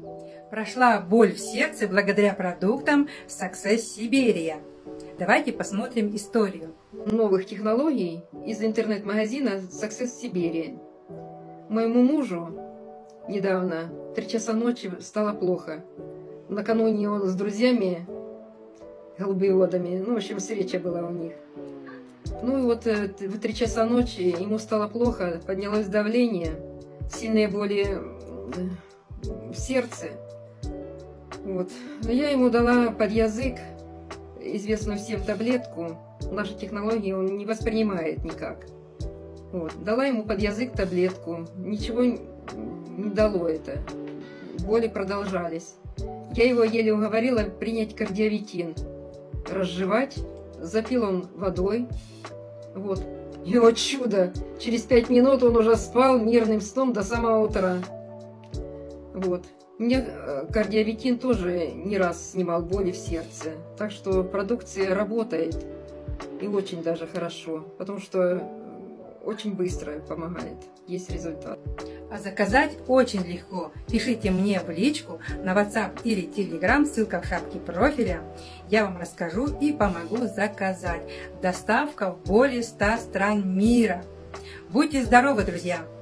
Прошла боль в сердце благодаря продуктам Success Siberia. Давайте посмотрим историю. Новых технологий из интернет-магазина Success Siberia. Моему мужу недавно в 3 часа ночи стало плохо. Накануне он с друзьями, голубеводами, в общем, встреча была у них. Ну и вот в 3 часа ночи ему стало плохо, поднялось давление, сильные боли в сердце. Вот. Но я ему дала под язык известную всем таблетку. Наши технологии он не воспринимает никак. Вот. Дала ему под язык таблетку. Ничего не дало это. Боли продолжались. Я его еле уговорила принять кардиовитин. Разжевать. Запил он водой. Вот. И вот чудо! Через 5 минут он уже спал мирным сном до самого утра. Вот. Мне кардиовитин тоже не раз снимал боли в сердце. Так что продукция работает. И очень даже хорошо. Потому что очень быстро помогает. Есть результат. А заказать очень легко. Пишите мне в личку на WhatsApp или Telegram, ссылка в шапке профиля. Я вам расскажу и помогу заказать. Доставка в более 100 стран мира. Будьте здоровы, друзья!